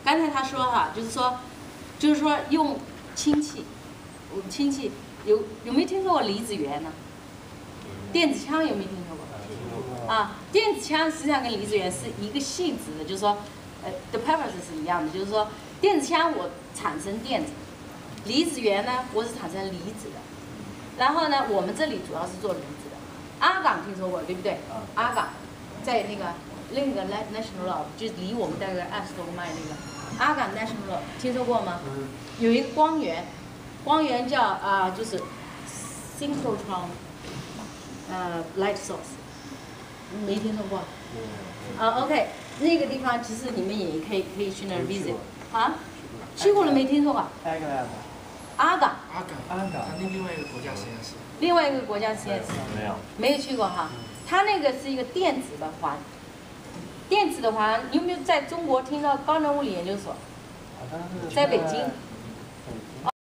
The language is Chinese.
刚才他说哈，就是说用氢气，我们氢气有没有听说过离子源呢？电子枪有没有听说过？啊，电子枪实际上跟离子源是一个性质的，就是说，the purpose 是一样的，就是说电子枪我产生电子，离子源呢我是产生离子的，然后呢我们这里主要是做离子的。阿港听说过对不对？阿港在那个 National Lab 就离我们大概20多个迈那个阿港 National Lab 听说过吗？有一个光源叫就是 synchrotron light source， 没听说过？OK， 那个地方其实你们也可以去那儿 visit 啊，去过了没听说过？阿港， 它另外一个国家实验室。 另外一个国家实验室没有去过哈。它那个是一个电子的环，电子的环，你有没有在中国听到高能物理研究所？在北京。